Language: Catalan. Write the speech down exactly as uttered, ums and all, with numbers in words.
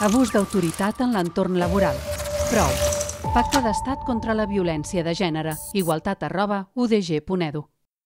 Abús d'autoritat en l'entorn laboral. Prou. Pacte d'Estat contra la violència de gènere. Igualtat arroba u d g punt edu.